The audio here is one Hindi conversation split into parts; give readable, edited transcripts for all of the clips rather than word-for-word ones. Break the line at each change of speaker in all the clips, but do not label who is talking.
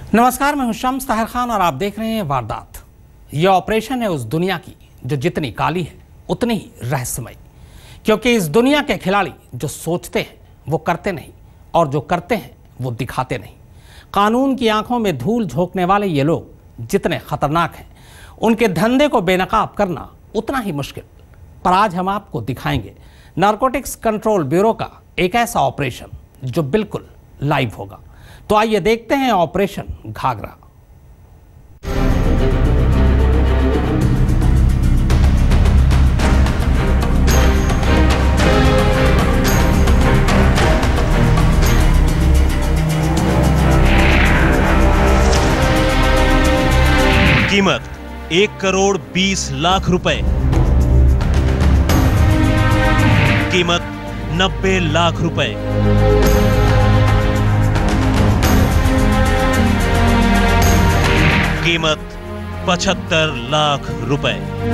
नमस्कार, मैं हूं शम्स ताहिर खान और आप देख रहे हैं वारदात। यह ऑपरेशन है उस दुनिया की जो जितनी काली है उतनी ही रहस्यमय, क्योंकि इस दुनिया के खिलाड़ी जो सोचते हैं वो करते नहीं और जो करते हैं वो दिखाते नहीं। कानून की आंखों में धूल झोंकने वाले ये लोग जितने खतरनाक हैं, उनके धंधे को बेनकाब करना उतना ही मुश्किल। पर आज हम आपको दिखाएंगे नारकोटिक्स कंट्रोल ब्यूरो का एक ऐसा ऑपरेशन जो बिल्कुल लाइव होगा। तो आइए देखते हैं ऑपरेशन घाघरा।
कीमत 1 करोड़ 20 लाख रुपए। कीमत 90 लाख रुपए। कीमत 75 लाख रुपए।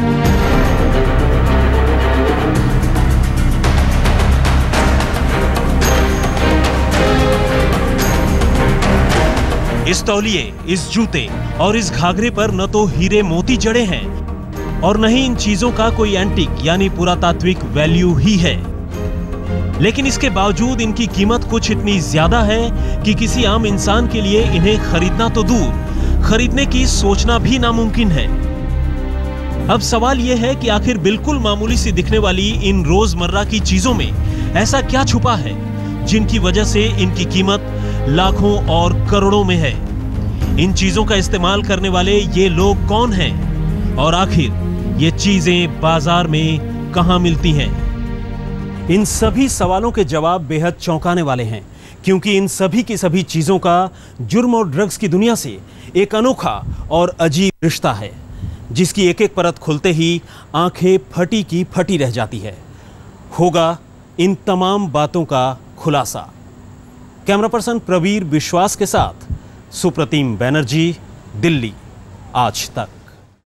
इस तौलिए, इस जूते और इस घाघरे पर न तो हीरे मोती जड़े हैं और न ही इन चीजों का कोई एंटीक यानी पुरातात्विक वैल्यू ही है, लेकिन इसके बावजूद इनकी कीमत कुछ इतनी ज्यादा है कि किसी आम इंसान के लिए इन्हें खरीदना तो दूर, खरीदने की सोचना भी नामुमकिन है। अब सवाल यह है कि आखिर बिल्कुल मामूली सी दिखने वाली इन रोजमर्रा की चीजों में ऐसा क्या छुपा है जिनकी वजह से इनकी कीमत लाखों और करोड़ों में है। इन चीजों का इस्तेमाल करने वाले ये लोग कौन हैं और आखिर ये चीजें बाजार में कहां मिलती हैं? इन सभी सवालों के जवाब बेहद चौंकाने वाले हैं, क्योंकि इन सभी की सभी चीजों का जुर्म और ड्रग्स की दुनिया से एक अनोखा और अजीब रिश्ता है, जिसकी एक एक परत खुलते ही आंखें फटी की फटी रह जाती है। होगा इन तमाम बातों का खुलासा। कैमरा पर्सन प्रवीर विश्वास के साथ सुप्रतिम बैनर्जी, दिल्ली आज तक।